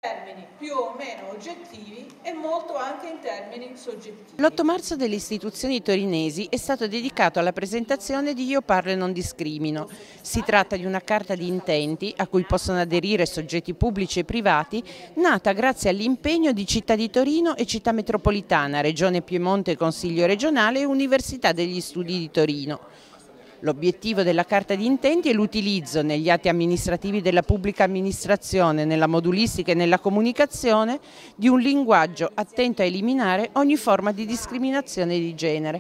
termini più o meno oggettivi e molto anche in termini soggettivi. L'8 marzo delle istituzioni torinesi è stato dedicato alla presentazione di Io parlo e non discrimino. Si tratta di una carta di intenti a cui possono aderire soggetti pubblici e privati, nata grazie all'impegno di Città di Torino e Città Metropolitana, Regione Piemonte, Consiglio regionale e Università degli Studi di Torino. L'obiettivo della carta di intenti è l'utilizzo negli atti amministrativi della pubblica amministrazione, nella modulistica e nella comunicazione di un linguaggio attento a eliminare ogni forma di discriminazione di genere.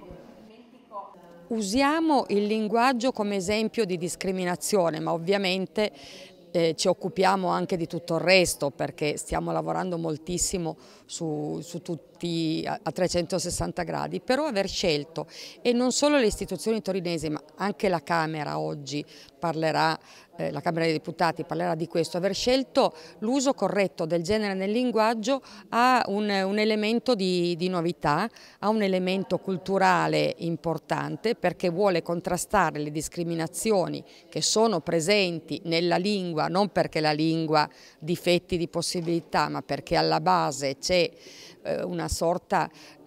Usiamo il linguaggio come esempio di discriminazione, ma ovviamente ci occupiamo anche di tutto il resto, perché stiamo lavorando moltissimo su tutti a 360 gradi, però aver scelto, e non solo le istituzioni torinesi ma anche la Camera oggi parlerà, la Camera dei Deputati parlerà di questo, aver scelto l'uso corretto del genere nel linguaggio ha un elemento di novità, ha un elemento culturale importante, perché vuole contrastare le discriminazioni che sono presenti nella lingua, non perché la lingua difetti di possibilità, ma perché alla base c'è una sorta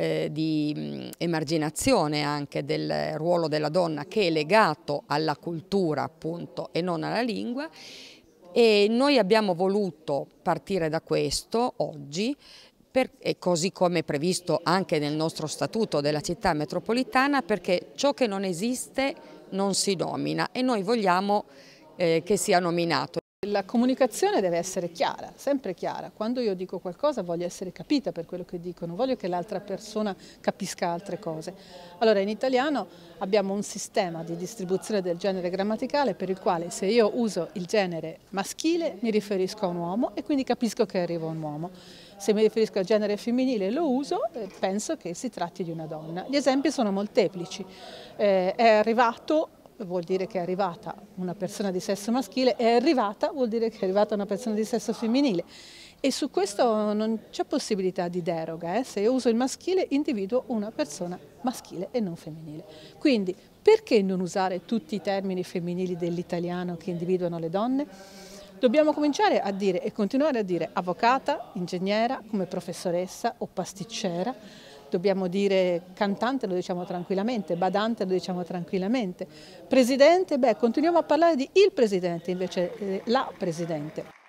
di emarginazione anche del ruolo della donna, che è legato alla cultura appunto e non alla lingua, e noi abbiamo voluto partire da questo oggi, così come previsto anche nel nostro statuto della città metropolitana, perché ciò che non esiste non si nomina e noi vogliamo che sia nominato. La comunicazione deve essere chiara, sempre chiara. Quando io dico qualcosa voglio essere capita per quello che dico, non voglio che l'altra persona capisca altre cose. Allora in italiano abbiamo un sistema di distribuzione del genere grammaticale per il quale se io uso il genere maschile mi riferisco a un uomo e quindi capisco che arriva un uomo. Se mi riferisco al genere femminile lo uso e penso che si tratti di una donna. Gli esempi sono molteplici. È arrivato vuol dire che è arrivata una persona di sesso maschile, è arrivata vuol dire che è arrivata una persona di sesso femminile. E su questo non c'è possibilità di deroga. Se io uso il maschile individuo una persona maschile e non femminile. Quindi perché non usare tutti i termini femminili dell'italiano che individuano le donne? Dobbiamo cominciare a dire e continuare a dire avvocata, ingegnera, come professoressa o pasticcera. Dobbiamo dire cantante, lo diciamo tranquillamente, badante, lo diciamo tranquillamente. Presidente, continuiamo a parlare di il presidente invece la presidente.